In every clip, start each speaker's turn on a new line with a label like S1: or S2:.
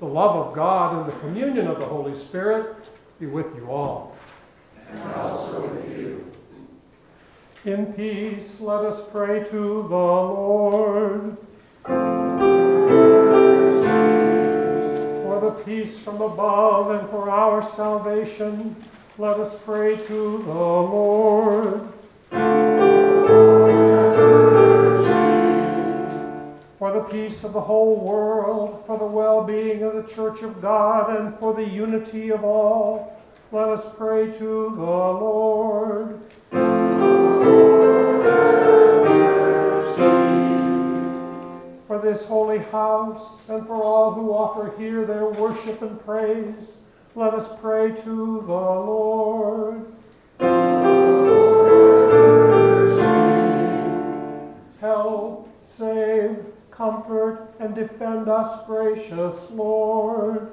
S1: the love of God and the communion of the Holy Spirit be with you all.
S2: And also with you.
S1: In peace, let us pray to the Lord. For the peace from above and for our salvation, let us pray to the Lord. For the peace of the whole world, for the well-being of the Church of God, and for the unity of all, let us pray to the Lord. For this holy house, and for all who offer here their worship and praise, let us pray to the Lord. Help, save, comfort, and defend us, gracious Lord.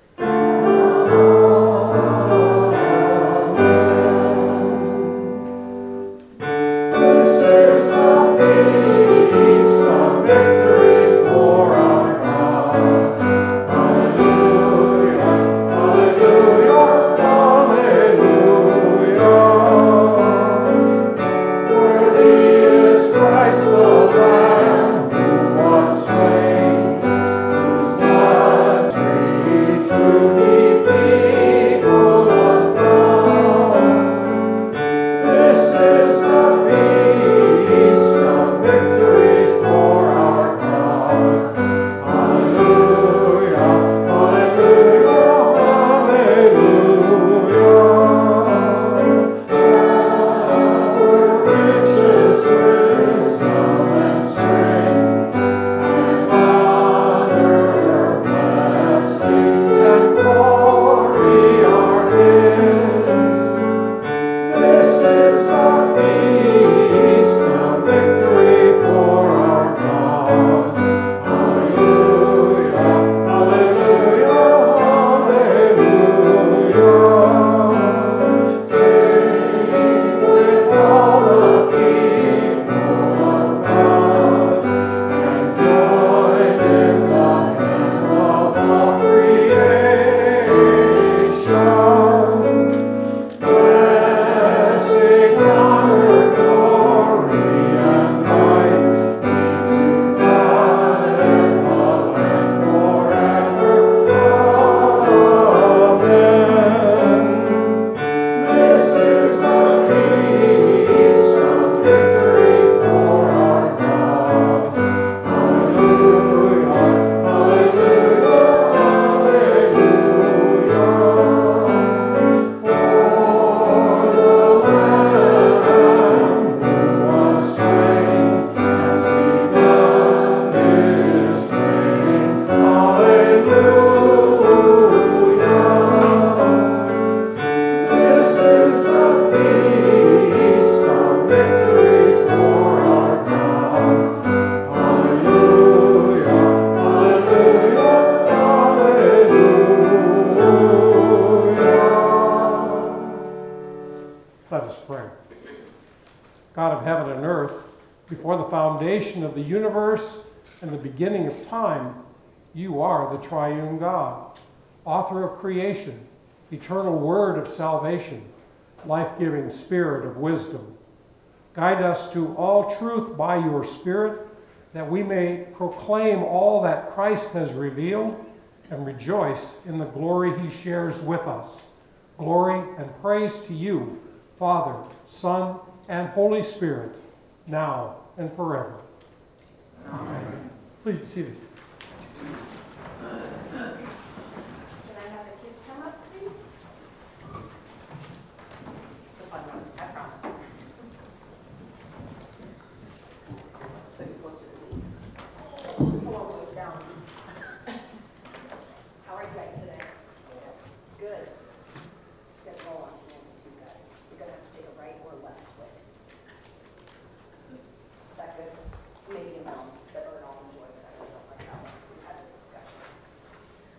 S1: Of the universe and the beginning of time, you are the triune God, author of creation, eternal word of salvation, life-giving spirit of wisdom. Guide us to all truth by your Spirit, that we may proclaim all that Christ has revealed and rejoice in the glory he shares with us. Glory and praise to you, Father, Son, and Holy Spirit, now and forever. Amen. Please be seated.
S3: Can I have the kids come up, please? It's a fun one, I promise. So you're closer to me. This one goes down. How are you guys today? Good. You guys roll on command, too, guys. You're going to have to take a right or left place. Is that good? Maybe amounts that are all enjoyed, but I really don't like that one. We've had this discussion.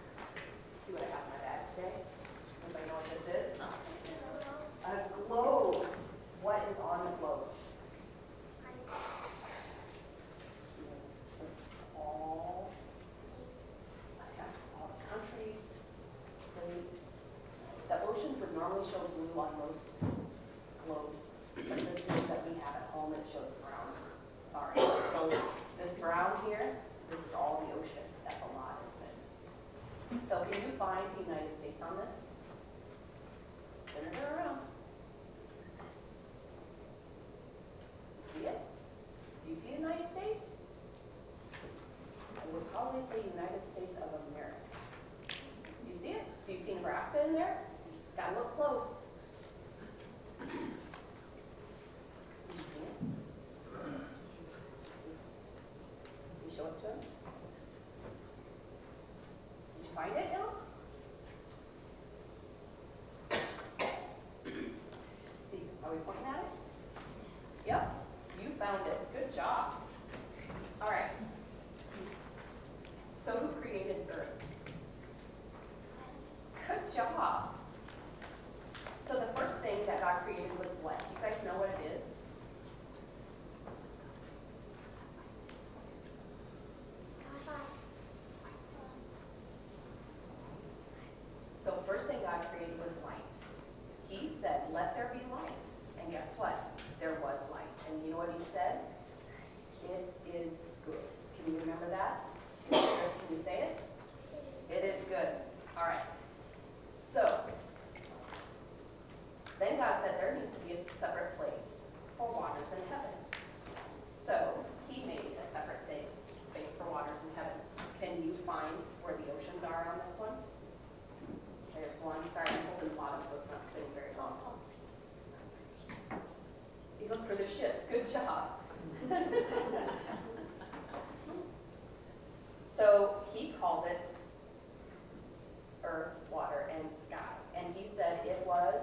S3: normally show blue on most globes, but this globe that we have at home, it shows brown. Sorry. So this brown here, this is all the ocean. That's a lot, isn't it? So can you find the United States on this? Spin it around. See it? Do you see the United States? I would probably say United States of America. Do you see it? Do you see Nebraska in there? Gotta look close. Do you see it? Can you show it to him? Did you find it now? See, are we pointing at it? Yep, you found it. Good job. All right. So who created Earth? Good job. So the first thing that God created was what? Do you guys know what it is? So first thing God created was light. He said, let there be light. And guess what? There was light. And you know what he said? It is good. Can you remember that? Can you say it? It is good. All right. So, then God said there needs to be a separate place for waters and heavens. So, he made a separate space for waters and heavens. Can you find where the oceans are on this one? There's one. Sorry, I'm holding the bottom so it's not spinning very long. You look for the ships. Good job. So he called it earth, water, and sky. And he said it was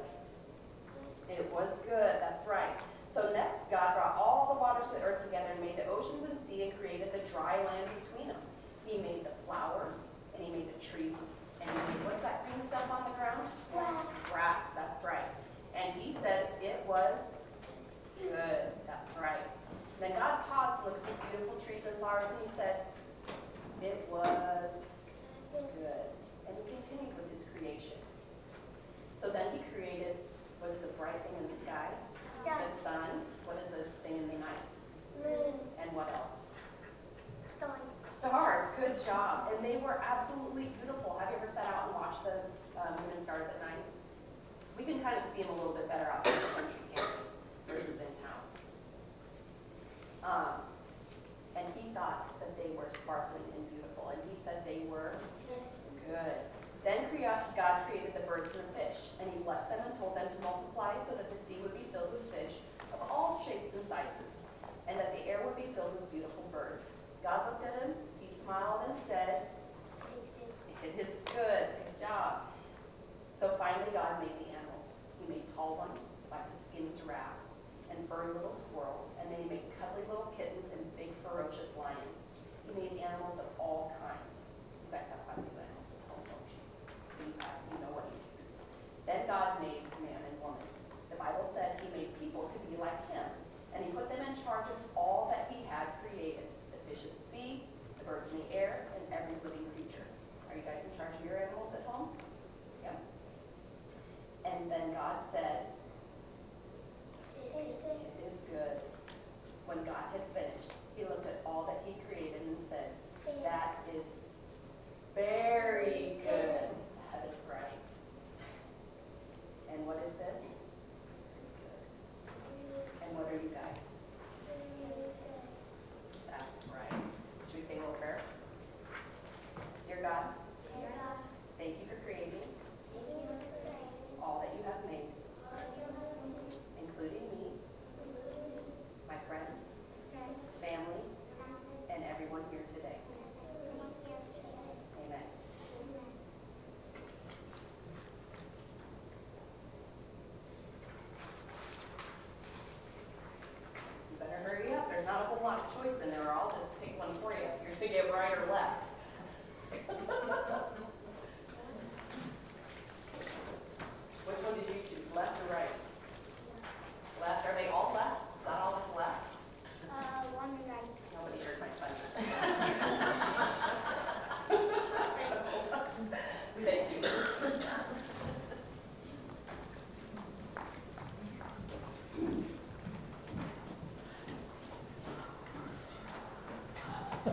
S3: good. That's right. So next, God brought all the waters to the earth together and made the oceans and sea and created the dry land between them. He made the flowers, and he made the trees, and he made, what's that green stuff on the ground?
S2: Grass.
S3: Grass, that's right. And he said it was good. That's right. Then God paused to look at the beautiful trees and flowers, and he said, it was good. And he continued with his creation. So then he created, what is the bright thing in the sky? The sun. What is the thing in the night?
S2: Moon.
S3: And what else?
S2: Stars.
S3: Stars. Good job. And they were absolutely beautiful. Have you ever sat out and watched the moon and stars at night? We can kind of see them a little bit better out in the country, can't we? Versus in town. And he thought that they were sparkling and beautiful, and he said they were good. Then God created the birds and the fish, and he blessed them and told them to multiply so that the sea would be filled with fish of all shapes and sizes, and that the air would be filled with beautiful birds. God looked at him, he smiled and said, it is good. Good job. So finally God made the animals. He made tall ones like the skinny giraffes and furry little squirrels, and then he made cuddly little kittens and big ferocious lions. He made animals of all kinds. You guys have quite a few animals at home, don't you? So you know what he makes. Then God made man and woman. The Bible said he made people to be like him, and he put them in charge of all that he had created, the fish of the sea, the birds in the air, and every living creature. Are you guys in charge of your animals at home? Yep. And then God said, it is good. When God had finished, he looked at all that he created and said, that is very good. That is right. And what is this? Good. And what are you guys? That's right. Should we say a little prayer? Dear God, thank you for creating all that you have made, including me, my friends, family, and everyone here today. Amen.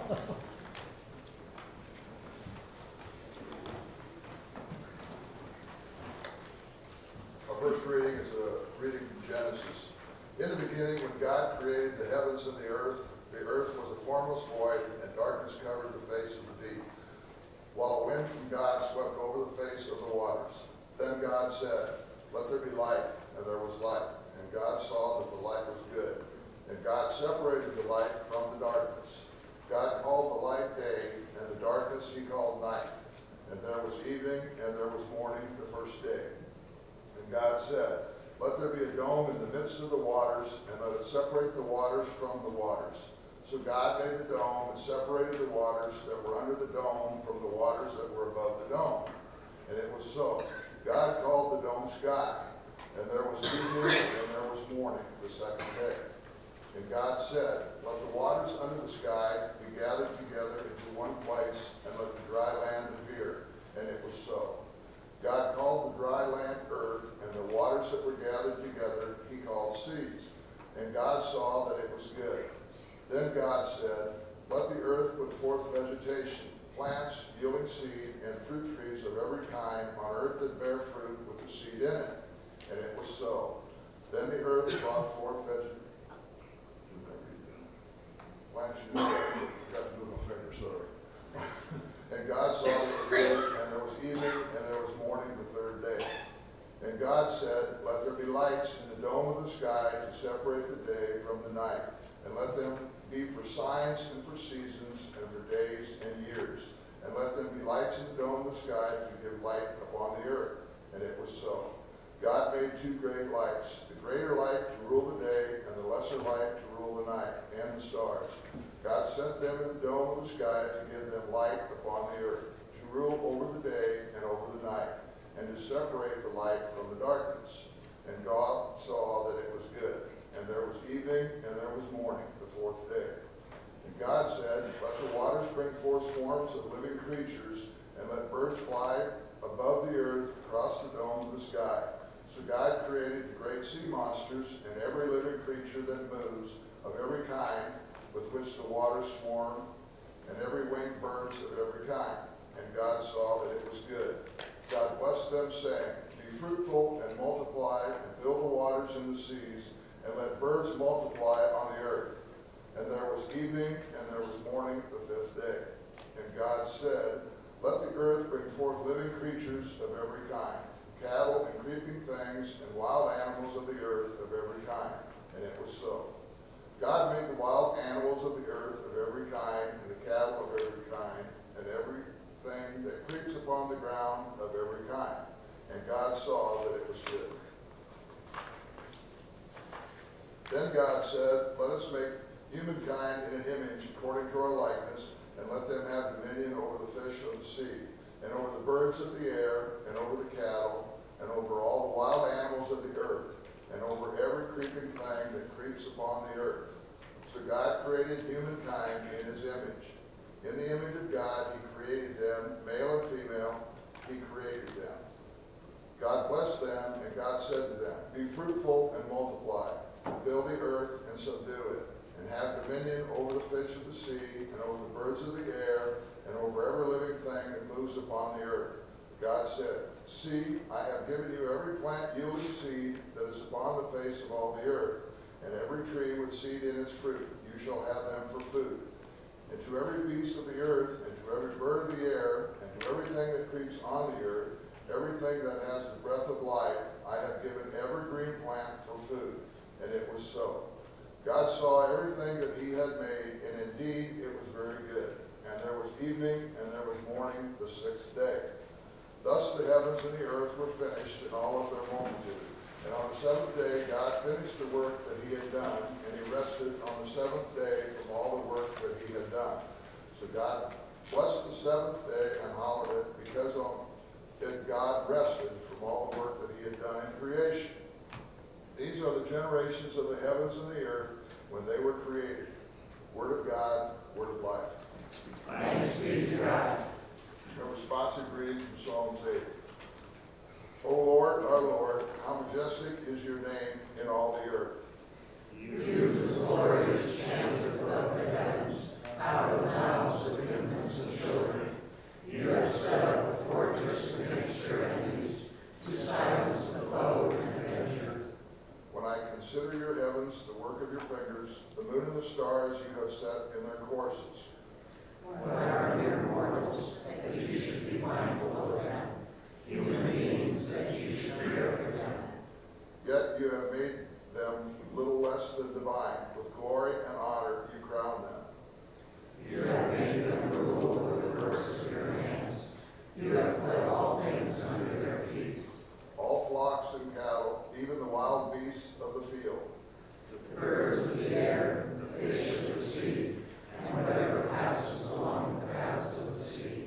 S4: Our first reading is a reading from Genesis. In the beginning, when God created the heavens and the earth was a formless void, and darkness covered the face of the deep, while a wind from God swept over the face of the waters. Then God said, "Let there be light," and there was light. And God saw that the light was good. And God separated the light from the darkness. God called the light day, and the darkness he called night. And there was evening, and there was morning the first day. And God said, "Let there be a dome in the midst of the waters, and let it separate the waters from the waters." So God made the dome and separated the waters that were under the dome from the waters that were above the dome. And it was so. God called the dome sky. And there was evening, and there was morning the second day. And God said, "Let the waters under the sky be gathered together into one place, and let the dry land appear." And it was so. God called the dry land earth, and the waters that were gathered together he called seas. And God saw that it was good. Then God said, "Let the earth put forth vegetation, plants yielding seed, and fruit trees of every kind on earth that bear fruit with the seed in it." And it was so. Then the earth brought forth vegetation. Plants you got to do my finger, sorry. And God saw that it was good, and there was evening, and there was morning the third day. And God said, "Let there be lights in the dome of the sky to separate the day from the night, and let them be for signs and for seasons and for days and years. And let them be lights in the dome of the sky to give light upon the earth." And it was so. God made two great lights, the greater light to rule the day, and the lesser light to rule the night, and the stars. God set them in the dome of the sky to give them light upon the earth, to rule over the day and over the night, and to separate the light from the darkness. And God saw that it was good. And there was evening, and there was morning, the fourth day. And God said, "Let the waters bring forth swarms of living creatures, and let birds fly above the earth across the dome of the sky." So God created the great sea monsters and every living creature that moves, of every kind, with which the waters swarm, and every winged birds of every kind. And God saw that it was good. God blessed them, saying, "Be fruitful and multiply, and fill the waters in the seas, and let birds multiply on the earth." And there was evening, and there was morning the fifth day. And God said, "Let the earth bring forth living creatures of every kind, cattle and creeping things, and wild animals of the earth of every kind." And it was so. God made the wild animals of the earth of every kind, and the cattle of every kind, and everything that creeps upon the ground of every kind. And God saw that it was good. Then God said, "Let us make humankind in an image according to our likeness, and let them have dominion over the fish of the sea, and over the birds of the air, and over the cattle, and over all the wild animals of the earth, and over every creeping thing that creeps upon the earth." So God created humankind in his image. In the image of God he created them, male and female, he created them. God blessed them, and God said to them, "Be fruitful and multiply, and fill the earth and subdue it, and have dominion over the fish of the sea, and over the birds of the air, and over every living thing that moves upon the earth." God said, "See, I have given you every plant yielding seed that is upon the face of all the earth, and every tree with seed in its fruit. You shall have them for food. And to every beast of the earth, and to every bird of the air, and to everything that creeps on the earth, everything that has the breath of life, I have given every green plant for food." And it was so. God saw everything that he had made, and indeed it was very good. And there was evening, and there was morning the sixth day. Thus the heavens and the earth were finished in all of their multitude. And on the seventh day God finished the work that he had done, and he rested on the seventh day from all the work that he had done. So God blessed the seventh day and hallowed it, because on it God rested from all the work that he had done in creation. These are the generations of the heavens and the earth when they were created. Word of God, word of life.
S5: Thanks be to God.
S4: A responsive reading from Psalms 8. O Lord, our Lord, how majestic is your name in all the earth.
S5: You use glorious shams above the heavens, out of the mouths
S4: consider your heavens, the work of your fingers, the moon and the stars you have set in their courses.
S5: What are mere mortals that you should be mindful of them, human beings that you should care for them?
S4: Yet you have made them little less than divine. With glory and honor you crown them.
S5: You have made them rule over the works of your hands. You have put all things under their feet.
S4: All flocks and cattle, even the wild beasts of the field.
S5: The birds of the air, the fish of the sea, and whatever passes along the paths of the sea.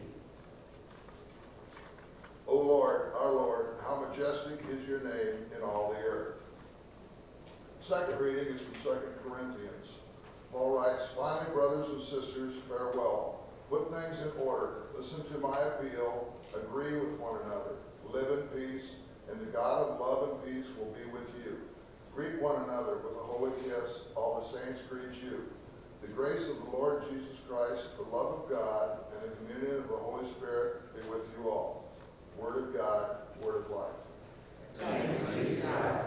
S4: O Lord, our Lord, how majestic is your name in all the earth. Second reading is from 2 Corinthians. Paul writes, finally, brothers and sisters, farewell. Put things in order. Listen to my appeal. Agree with one another. Live in peace, and the God of love and peace will be with you. Greet one another with a holy kiss. All the saints greet you. The grace of the Lord Jesus Christ, the love of God, and the communion of the Holy Spirit be with you all. Word of God, word of life.
S5: Thanks be to God.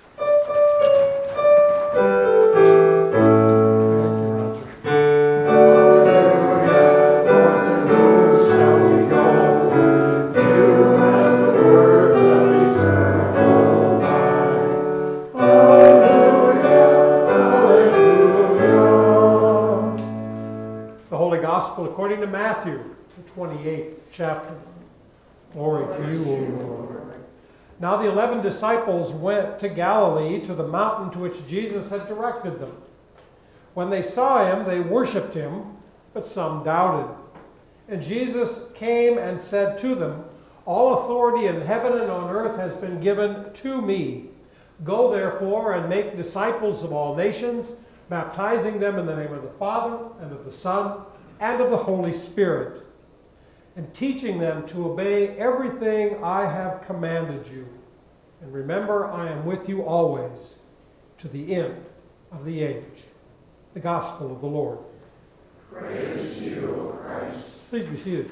S1: According to Matthew, the 28th chapter. Glory to you, O Lord. Now the 11 disciples went to Galilee, to the mountain to which Jesus had directed them. When they saw him, they worshipped him, but some doubted. And Jesus came and said to them, all authority in heaven and on earth has been given to me. Go therefore and make disciples of all nations, baptizing them in the name of the Father, and of the Son, and of the Holy Spirit, and teaching them to obey everything I have commanded you. And remember, I am with you always, to the end of the age. The Gospel of the Lord.
S5: Praise to you, O Christ.
S1: Please be seated.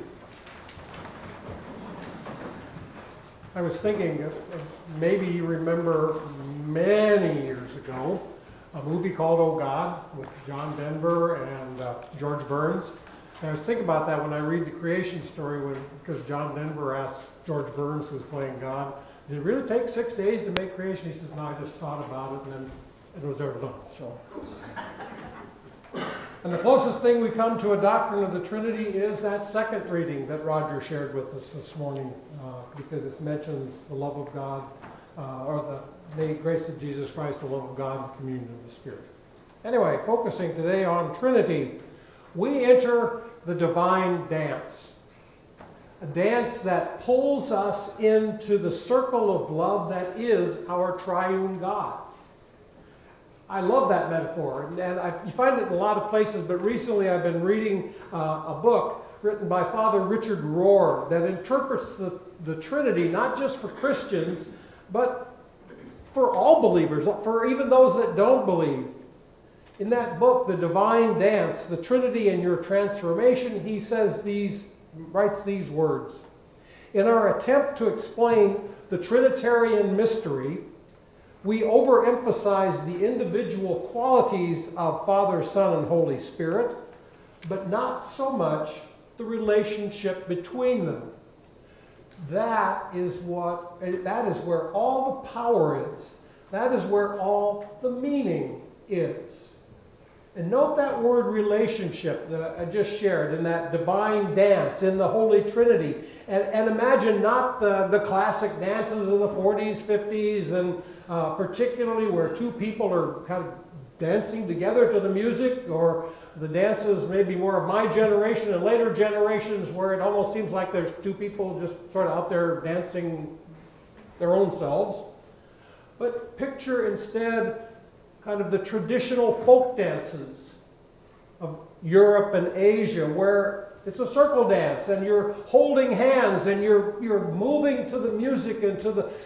S1: I was thinking, maybe you remember many years ago, a movie called Oh God with John Denver and George Burns. And I was thinking about that when I read the creation story, because John Denver asked George Burns, who was playing God, did it really take 6 days to make creation? He says, no, I just thought about it, and then it was ever done. So, and the closest thing we come to a doctrine of the Trinity is that second reading that Roger shared with us this morning, because it mentions the love of God, or the grace of Jesus Christ, the love of God, and the communion of the Spirit. Anyway, focusing today on Trinity, we enter the divine dance. A dance that pulls us into the circle of love that is our triune God. I love that metaphor, and you find it in a lot of places, but recently I've been reading a book written by Father Richard Rohr that interprets the Trinity not just for Christians, but for all believers, for even those that don't believe. In that book, The Divine Dance, The Trinity and Your Transformation, he writes these words. In our attempt to explain the Trinitarian mystery, we overemphasize the individual qualities of Father, Son, and Holy Spirit, but not so much the relationship between them. That is where all the power is. That is where all the meaning is. And note that word relationship that I just shared in that divine dance in the Holy Trinity. And imagine not the classic dances of the 40s, 50s, and particularly where two people are kind of dancing together to the music, or the dances maybe more of my generation and later generations where it almost seems like there's two people just sort of out there dancing their own selves. But picture instead kind of the traditional folk dances of Europe and Asia, where it's a circle dance and you're holding hands and you're moving to the music and to the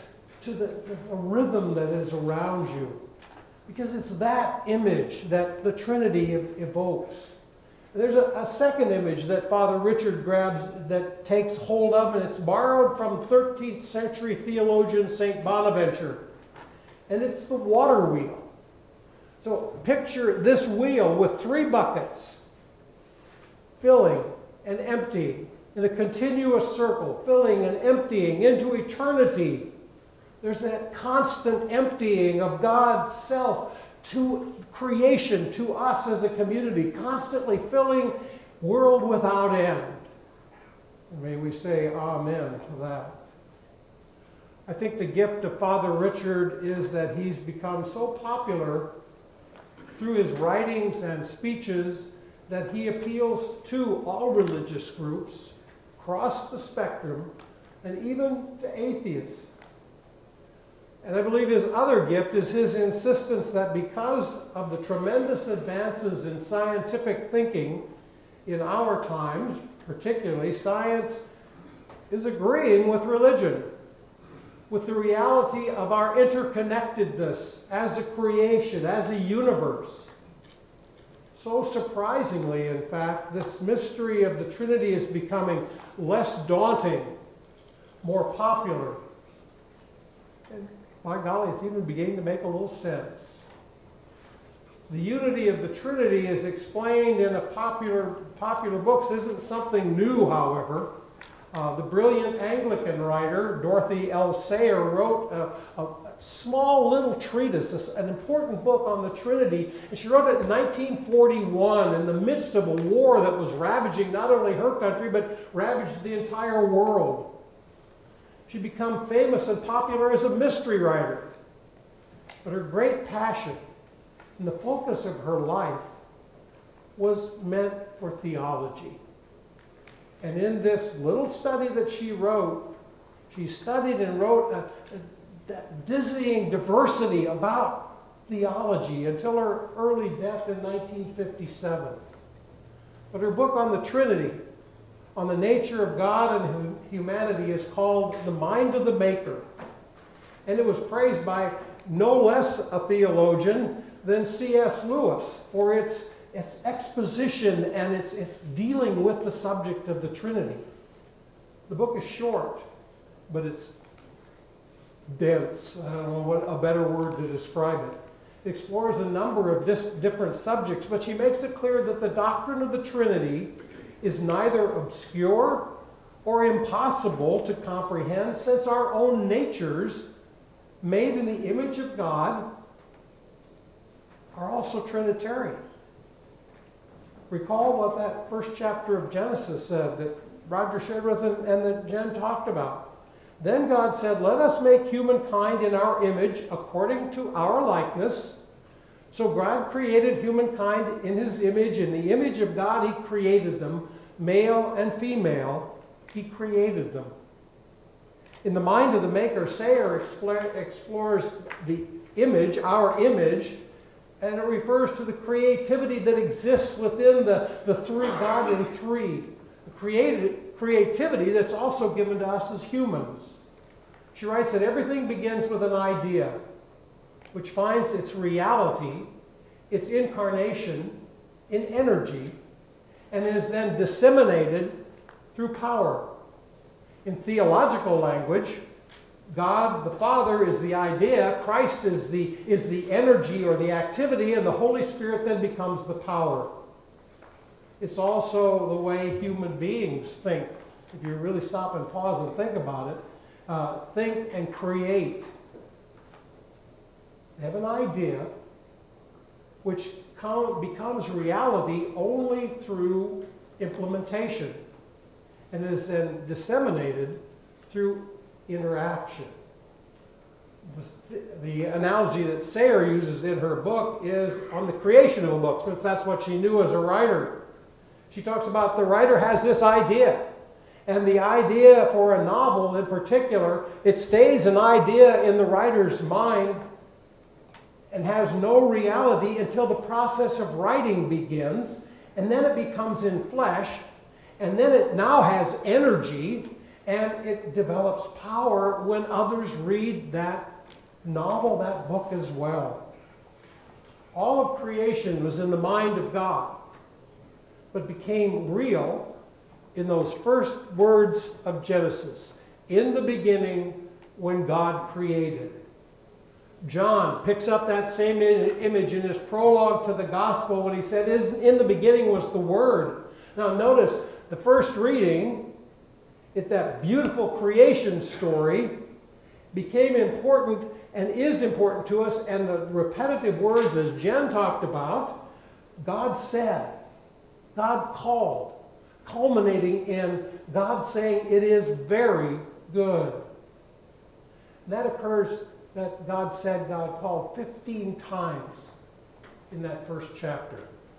S1: rhythm that is around you. Because it's that image that the Trinity evokes. And there's a second image that Father Richard grabs that takes hold of, and it's borrowed from 13th century theologian St. Bonaventure. and it's the water wheel. So picture this wheel with 3 buckets, filling and emptying in a continuous circle, filling and emptying into eternity. There's that constant emptying of God's self to creation, to us as a community, constantly filling world without end. And may we say amen to that. I think the gift of Father Richard is that he's become so popular through his writings and speeches that he appeals to all religious groups across the spectrum and even to atheists. And I believe his other gift is his insistence that because of the tremendous advances in scientific thinking in our times, particularly, science is agreeing with religion, with the reality of our interconnectedness as a creation, as a universe. So surprisingly, in fact, this mystery of the Trinity is becoming less daunting, more popular. And by golly, it's even beginning to make a little sense. The unity of the Trinity is explained in a popular books. Isn't something new, however. The brilliant Anglican writer, Dorothy L. Sayer, wrote a small little treatise, an important book on the Trinity, and she wrote it in 1941 in the midst of a war that was ravaging not only her country, but ravaged the entire world. She became famous and popular as a mystery writer. But her great passion and the focus of her life was meant for theology. And in this little study that she wrote, she studied and wrote that dizzying diversity about theology until her early death in 1957. But her book on the Trinity, on the nature of God and humanity, is called The Mind of the Maker. And it was praised by no less a theologian than C.S. Lewis for its exposition and its dealing with the subject of the Trinity. The book is short, but it's dense. I don't know what a better word to describe it. It explores a number of different subjects, but she makes it clear that the doctrine of the Trinity is neither obscure or impossible to comprehend, since our own natures, made in the image of God, are also Trinitarian. Recall what that first chapter of Genesis said that Roger shared with him and that Jen talked about. Then God said, "Let us make humankind in our image according to our likeness." So God created humankind in his image. In the image of God, he created them. Male and female, he created them. In The Mind of the Maker, Sayer explores the image, our image, and it refers to the creativity that exists within the three, God in three. The creativity that's also given to us as humans. She writes that everything begins with an idea, which finds its reality, its incarnation in energy, and is then disseminated through power. In theological language, God the Father is the idea, Christ is the energy or the activity, and the Holy Spirit then becomes the power. It's also the way human beings think. If you really stop and pause and think about it, think and create. They have an idea which becomes reality only through implementation and is then disseminated through interaction. The analogy that Sayer uses in her book is on the creation of a book, since that's what she knew as a writer. She talks about the writer has this idea, and the idea for a novel in particular, it stays an idea in the writer's mind and has no reality until the process of writing begins, and then it becomes in flesh, and then it now has energy, and it develops power when others read that novel, that book as well. All of creation was in the mind of God, but became real in those first words of Genesis. In the beginning, when God created. John picks up that same image in his prologue to the gospel when he said, in the beginning was the Word. Now notice, the first reading, that beautiful creation story, became important and is important to us, and the repetitive words, as Jen talked about, God said, God called, culminating in God saying it is very good. And that occurs, that God said, God called 15 times in that first chapter.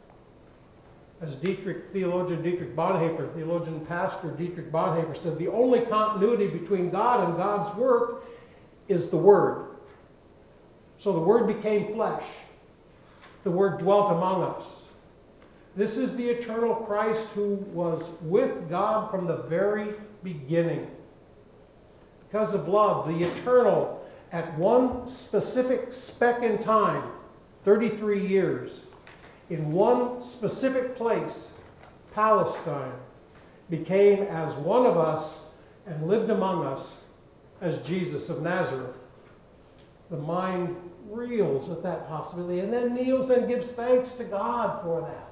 S1: As theologian Dietrich Bonhoeffer, theologian pastor Dietrich Bonhoeffer said, the only continuity between God and God's work is the Word. So the Word became flesh. The Word dwelt among us. This is the eternal Christ who was with God from the very beginning. Because of love, the eternal, at one specific speck in time, 33 years, in one specific place, Palestine, became as one of us and lived among us as Jesus of Nazareth. The mind reels at that possibility and then kneels and gives thanks to God for that.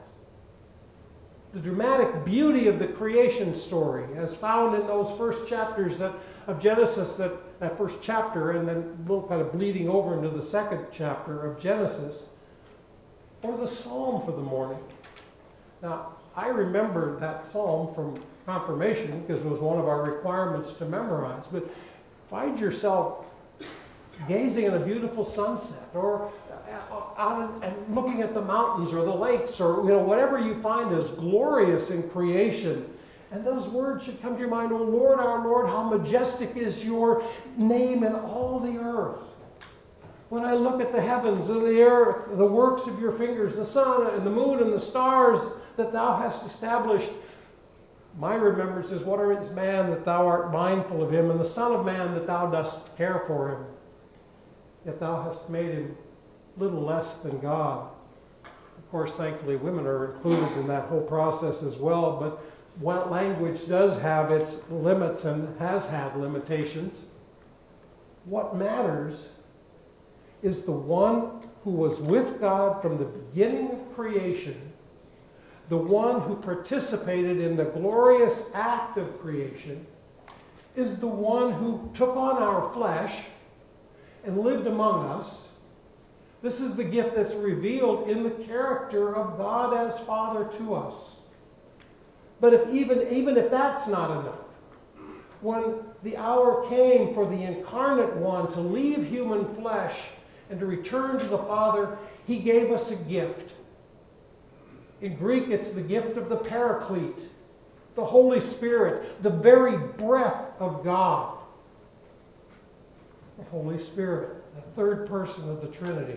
S1: The dramatic beauty of the creation story, as found in those first chapters of Genesis, that first chapter, and then a little kind of bleeding over into the second chapter of Genesis, or the psalm for the morning. Now, I remember that psalm from confirmation because it was one of our requirements to memorize, but find yourself gazing at a beautiful sunset, or out and looking at the mountains or the lakes, or whatever you find is glorious in creation. And those words should come to your mind, "O Lord, our Lord, how majestic is your name in all the earth. When I look at the heavens and the earth, the works of your fingers, the sun and the moon and the stars that thou hast established, my remembrance is, what is man that thou art mindful of him, and the son of man that thou dost care for him? Yet thou hast made him little less than God." Of course, thankfully, women are included in that whole process as well, but what language does have its limits and has had limitations. What matters is the one who was with God from the beginning of creation, the one who participated in the glorious act of creation, is the one who took on our flesh and lived among us. This is the gift that's revealed in the character of God as Father to us. But even if that's not enough, when the hour came for the incarnate one to leave human flesh and to return to the Father, he gave us a gift. In Greek, it's the gift of the Paraclete, the Holy Spirit, the very breath of God. The Holy Spirit, the third person of the Trinity.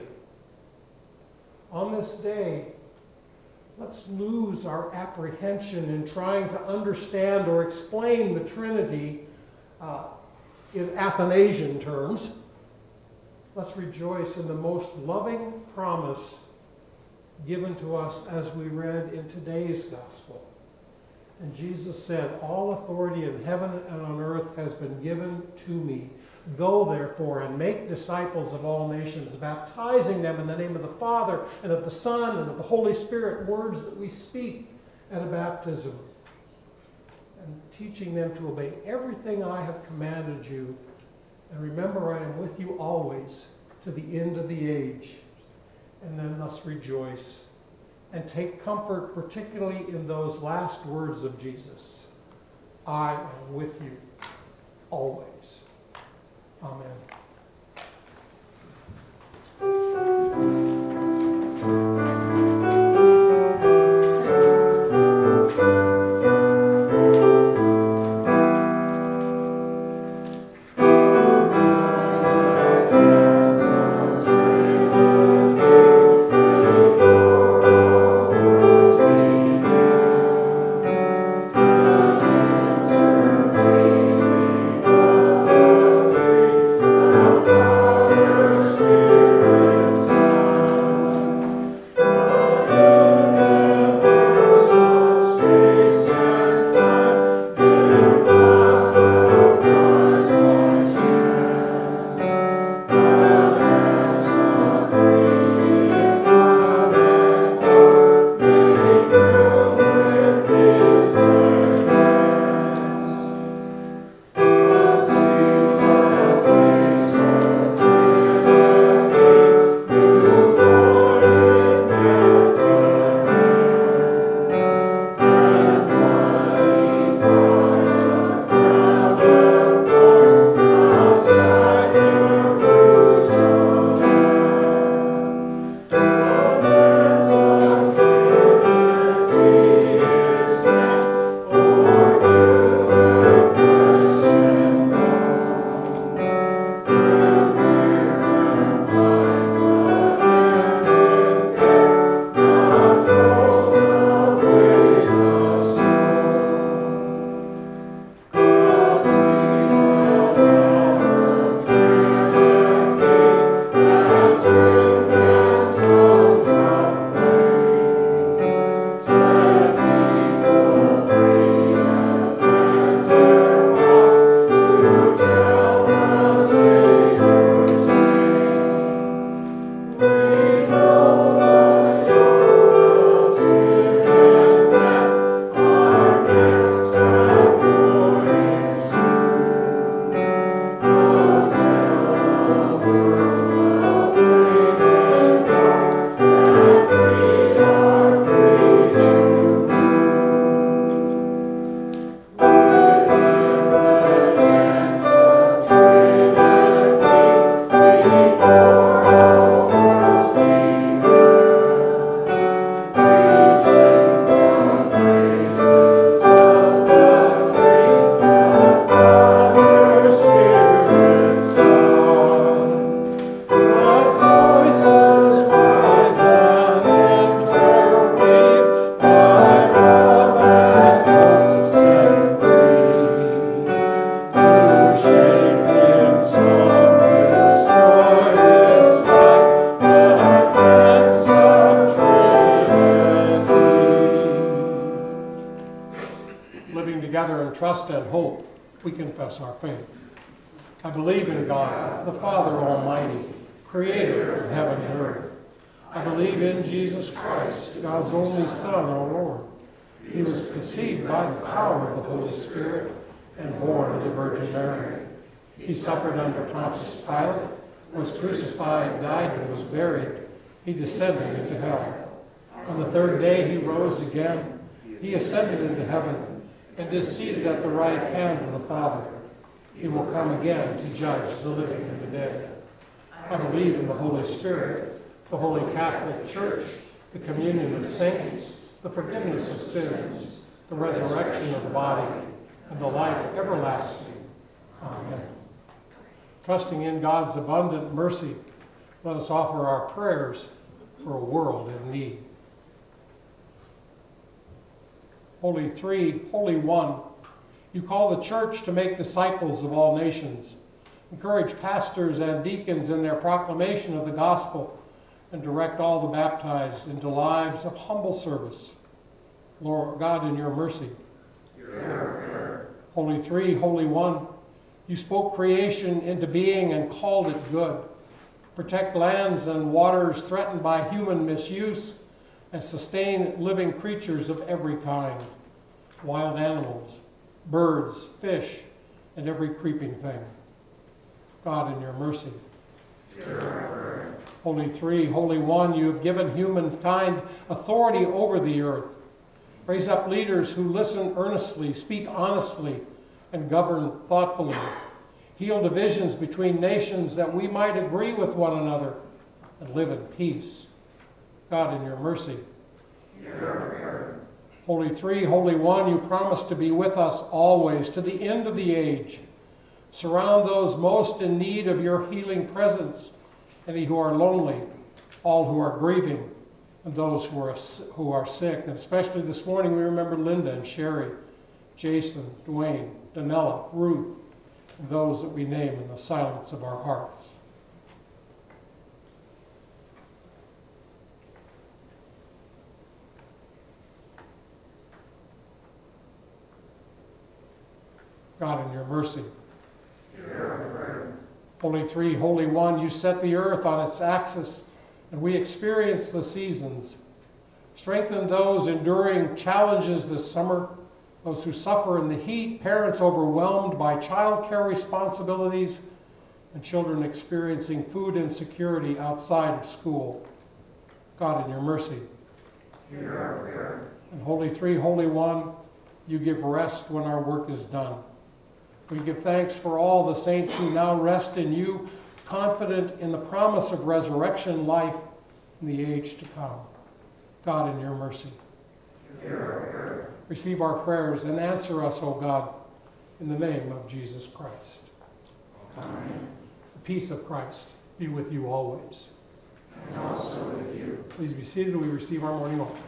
S1: On this day, let's lose our apprehension in trying to understand or explain the Trinity in Athanasian terms. Let's rejoice in the most loving promise given to us as we read in today's gospel. And Jesus said, "All authority in heaven and on earth has been given to me. Go, therefore, and make disciples of all nations, baptizing them in the name of the Father and of the Son and of the Holy Spirit," words that we speak at a baptism, "and teaching them to obey everything I have commanded you. And remember, I am with you always to the end of the age." And then let's rejoice and take comfort, particularly in those last words of Jesus. "I am with you always." Amen. trust and hope, we confess our faith. I believe in God, the Father Almighty, creator of heaven and earth. I believe in Jesus Christ, God's only Son, our Lord. He was conceived by the power of the Holy Spirit and born of the Virgin Mary. He suffered under Pontius Pilate, was crucified, died, and was buried. He descended into hell. On the third day he rose again. He ascended into heaven and is seated at the right hand of the Father. He will come again to judge the living and the dead. I believe in the Holy Spirit, the Holy Catholic Church, the communion of saints, the forgiveness of sins, the resurrection of the body, and the life everlasting. Amen. Trusting in God's abundant mercy, let us offer our prayers for a world in need. Holy Three, Holy One, you call the church to make disciples of all nations. Encourage pastors and deacons in their proclamation of the gospel and direct all the baptized into lives of humble service. Lord God, in your mercy. Holy Three, Holy One, you spoke creation into being and called it good. Protect lands and waters threatened by human misuse and sustain living creatures of every kind, wild animals, birds, fish, and every creeping thing. God, in your mercy. Holy Three, Holy One, you have given humankind authority over the earth. Raise up leaders who listen earnestly, speak honestly, and govern thoughtfully. Heal divisions between nations that we might agree with one another and live in peace. God, in your mercy. Holy Three, Holy One, you promise to be with us always to the end of the age. Surround those most in need of your healing presence, any who are lonely, all who are grieving, and those who are sick. And especially this morning, we remember Linda and Sherry, Jason, Dwayne, Danella, Ruth, and those that we name in the silence of our hearts. God, in your mercy. Holy Three, Holy One, you set the earth on its axis, and we experience the seasons. Strengthen those enduring challenges this summer, those who suffer in the heat, parents overwhelmed by childcare responsibilities, and children experiencing food insecurity outside of school. God, in your mercy. Hear our prayer. And Holy Three, Holy One, you give rest when our work is done. We give thanks for all the saints who now rest in you, confident in the promise of resurrection life in the age to come. God, in your mercy. Receive our prayers and answer us, O God, in the name of Jesus Christ. Amen. The peace of Christ be with you always.
S5: And also with you.
S1: Please be seated. We receive our morning offering.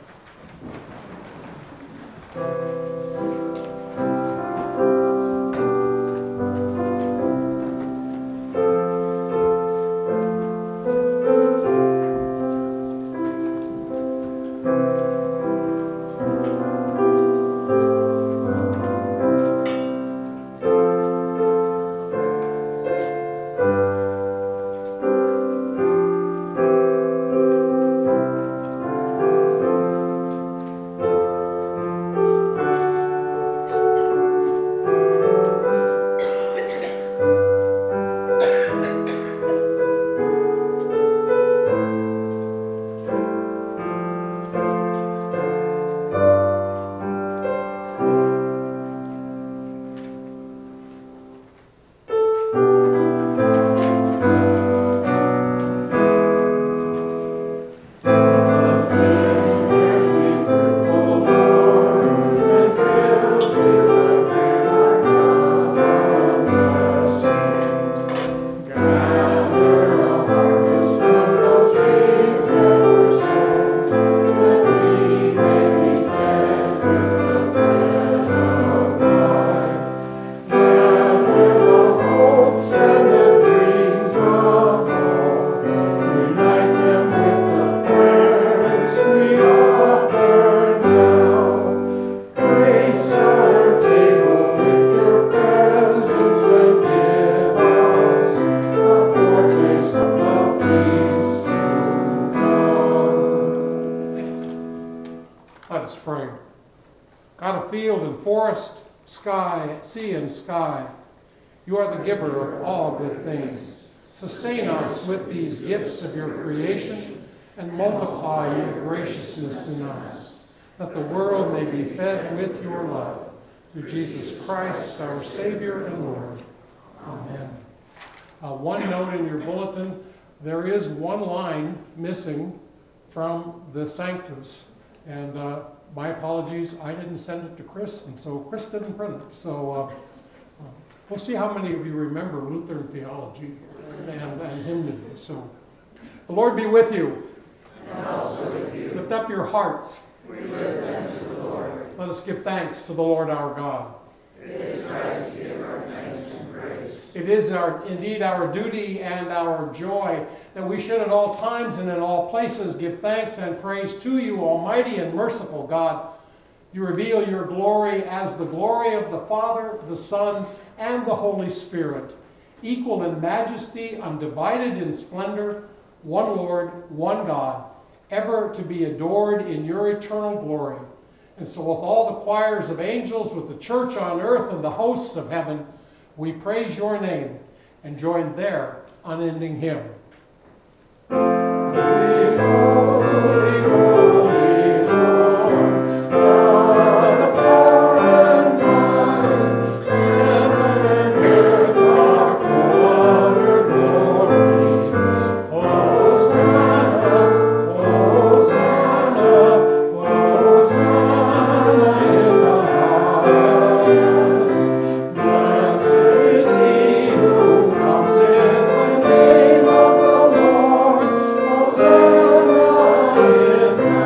S1: pray. God of field and forest, sky, sea and sky, you are the giver of all good things. Sustain us with these gifts of your creation and multiply your graciousness in us, that the world may be fed with your love. Through Jesus Christ, our Savior and Lord. Amen. One note in your bulletin, there is one line missing from the Sanctus. And my apologies, I didn't send it to Chris, and so Chris didn't print it. So we'll see how many of you remember Lutheran theology and hymnody. So the Lord be with you.
S5: And also with you.
S1: Lift up your hearts.
S5: We lift them to the Lord.
S1: Let us give thanks to the Lord our God.
S5: It is right to give our thanks and praise.
S1: It is indeed our duty and our joy that we should at all times and in all places give thanks and praise to you, Almighty and merciful God. You reveal your glory as the glory of the Father, the Son, and the Holy Spirit, equal in majesty, undivided in splendor, one Lord, one God, ever to be adored in your eternal glory. And so with all the choirs of angels, with the church on earth and the hosts of heaven, we praise your name and join their unending hymn. Holy, holy, holy Lord, God of power and might, heaven and earth are full of your glory. Hosanna, Hosanna, Hosanna in the highest. Blessed is he who comes in the name of the Lord. Hosanna in the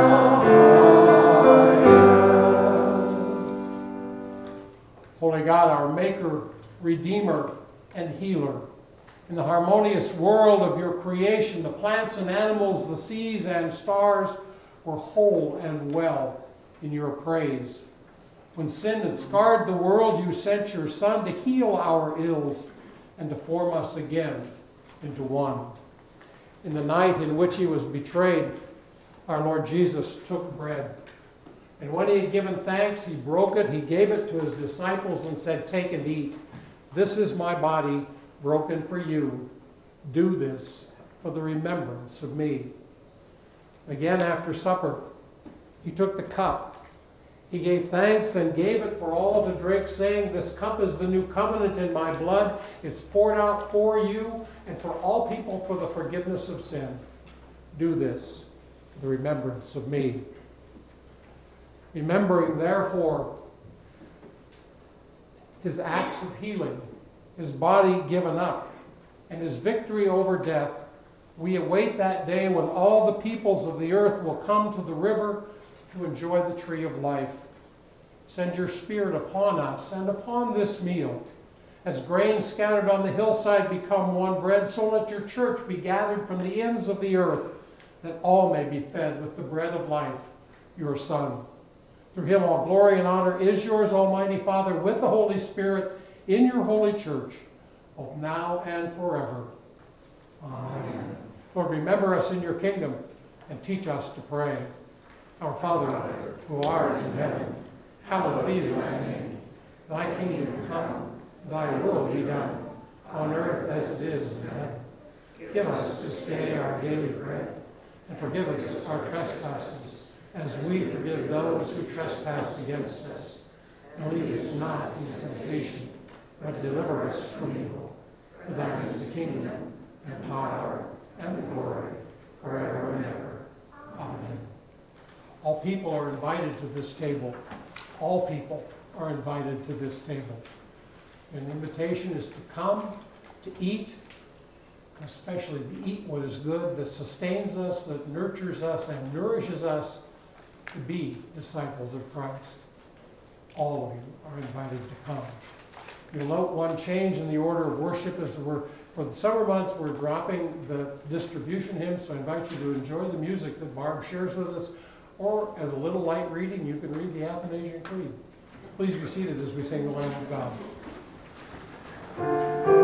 S1: highest. Holy God, our Maker, Redeemer, and Healer, in the harmonious world of your creation, the plants and animals, the seas and stars were whole and well in your praise. When sin had scarred the world, you sent your Son to heal our ills and to form us again into one. In the night in which he was betrayed, our Lord Jesus took bread. And when he had given thanks, he broke it, he gave it to his disciples and said, "Take and eat. This is my body broken for you. Do this for the remembrance of me." Again, after supper, he took the cup. He gave thanks and gave it for all to drink, saying, "This cup is the new covenant in my blood. It's poured out for you and for all people for the forgiveness of sin. Do this for the remembrance of me." Remembering, therefore, his acts of healing, his body given up, and his victory over death, we await that day when all the peoples of the earth will come to the river to enjoy the tree of life. Send your Spirit upon us and upon this meal. As grain scattered on the hillside become one bread, so let your church be gathered from the ends of the earth, that all may be fed with the bread of life, your Son. Through him all glory and honor is yours, Almighty Father, with the Holy Spirit, in your holy church, both now and forever. Amen. Lord, remember us in your kingdom and teach us to pray. Our Father, who art in heaven, hallowed be thy name. Thy kingdom come, thy will be done, on earth as it is in heaven. Give us this day our daily bread, and forgive us our trespasses, as we forgive those who trespass against us. And lead us not into temptation, but deliver us from evil. For thine is the kingdom, and power, and the glory, forever and ever. Amen. All people are invited to this table. All people are invited to this table. An invitation is to come, to eat, especially to eat what is good, that sustains us, that nurtures us, and nourishes us to be disciples of Christ. All of you are invited to come. You'll note one change in the order of worship as for the summer months, we're dropping the distribution hymns, so I invite you to enjoy the music that Barb shares with us, or as a little light reading, you can read the Athanasian Creed. Please be seated as we sing the Lamb of God.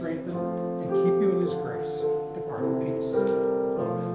S1: strengthen, and keep you in his grace. Depart in peace. Amen.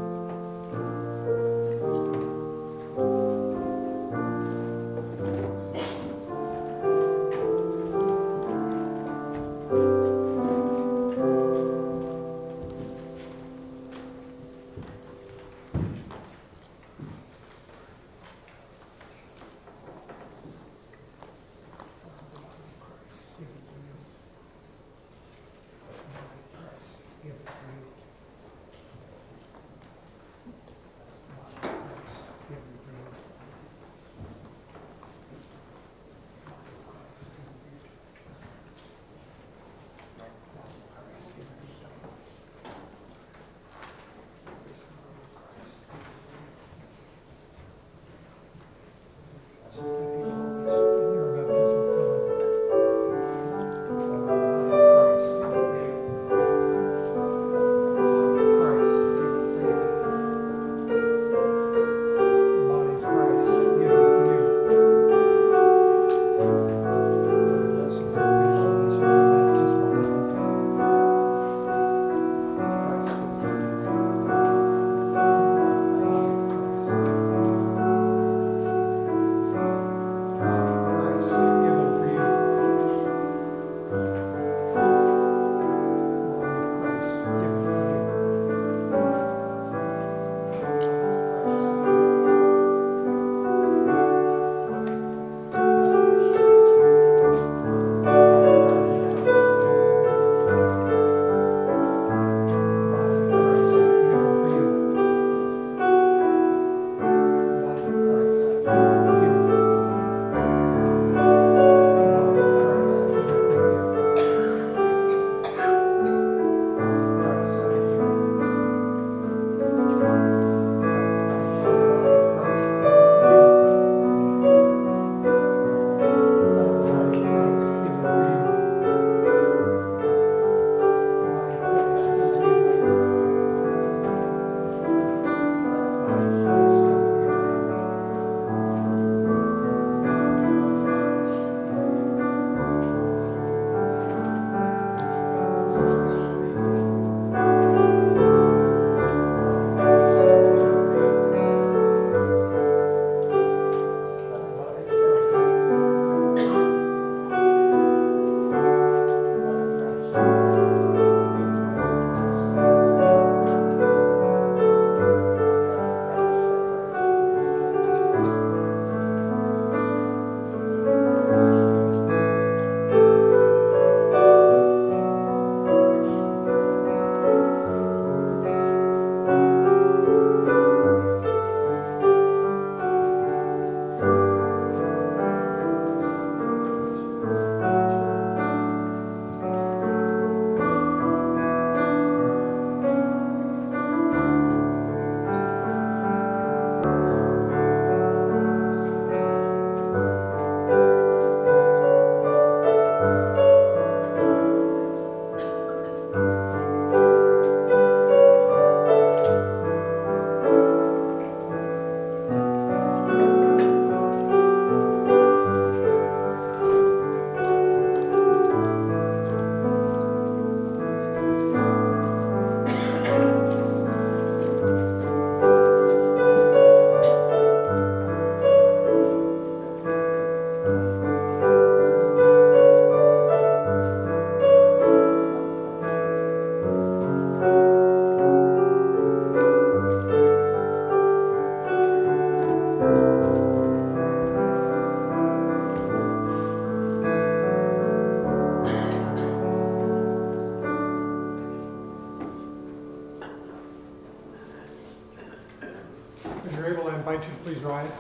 S1: invite you to please rise.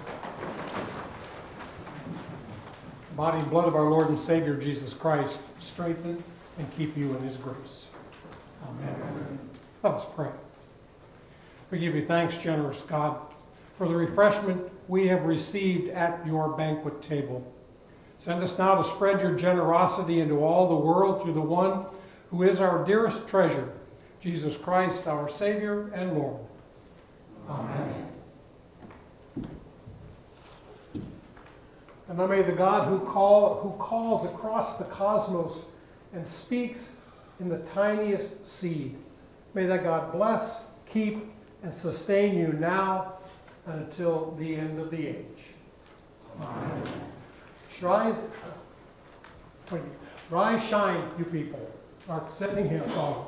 S1: Body and blood of our Lord and Savior Jesus Christ, strengthen and keep you in his grace. Amen. Let us pray. We give you thanks, generous God, for the refreshment we have received at your banquet table. Send us now to spread your generosity into all the world through the one who is our dearest treasure, Jesus Christ, our Savior and Lord. Amen. And now may the God who calls across the cosmos and speaks in the tiniest seed. May that God bless, keep, and sustain you now and until the end of the age. Amen. Rise, shine, you people. Our sending hymn song.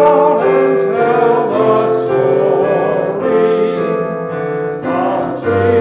S5: Jesus.